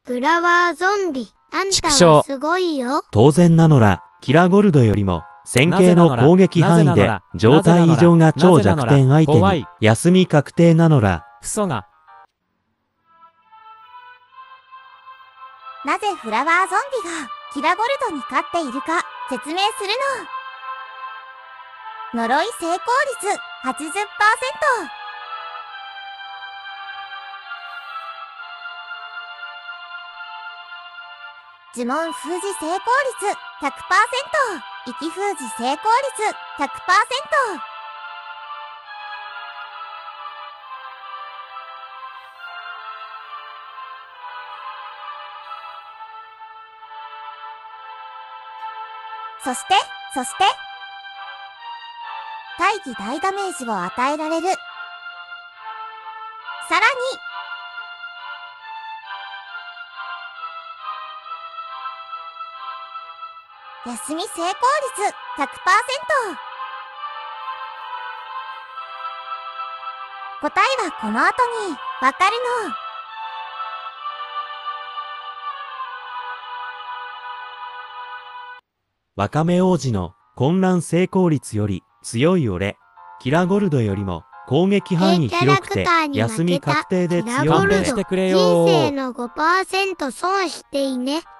フラワーゾンビ、あんた畜生はすごいよ。 当然なのら、キラゴルドよりも、線形の攻撃範囲で、状態異常が超弱点相手に、休み確定なのら。 クソが。 なぜフラワーゾンビがキラゴルドに勝っているか説明するの。呪い成功率 80%。呪文封じ成功率 100%。息封じ成功率 100%。そして大気大ダメージを与えられる。さらに休み成功率 100%。答えはこの後にわかるの。 ワカメ王子の混乱成功率より強い俺、キラゴルドよりも攻撃範囲広くて休み確定で強いキラゴルド勘弁してくれよ人生の 5% 損していね。